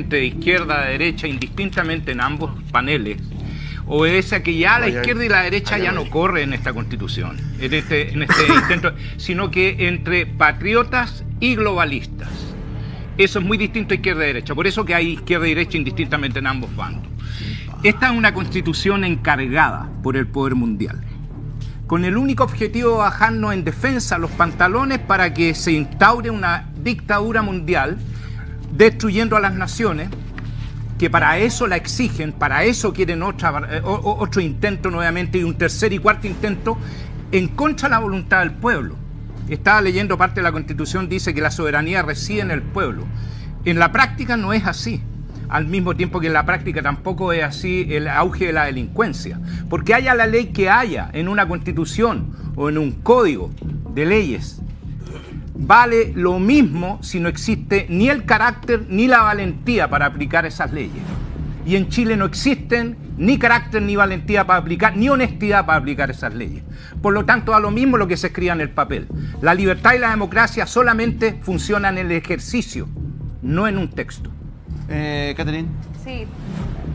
gente de izquierda, de derecha, indistintamente en ambos paneles, obedece a que ya la izquierda y la derecha ya no corre en esta Constitución, en este intento, sino que entre patriotas y globalistas. Eso es muy distinto a izquierda y derecha, por eso que hay izquierda y derecha indistintamente en ambos bandos. Esta es una Constitución encargada por el poder mundial, con el único objetivo de bajarnos en defensa los pantalones para que se instaure una dictadura mundial, destruyendo a las naciones, que para eso la exigen, para eso quieren otro intento nuevamente, y un tercer y cuarto intento en contra de la voluntad del pueblo. Estaba leyendo parte de la Constitución, dice que la soberanía reside en el pueblo. En la práctica no es así, al mismo tiempo que en la práctica tampoco es así el auge de la delincuencia, porque haya la ley que haya en una Constitución o en un código de leyes, vale lo mismo si no existe ni el carácter ni la valentía para aplicar esas leyes. Y en Chile no existen ni carácter ni valentía para aplicar, ni honestidad para aplicar esas leyes. Por lo tanto, da lo mismo lo que se escriba en el papel. La libertad y la democracia solamente funcionan en el ejercicio, no en un texto. Catherine. Sí,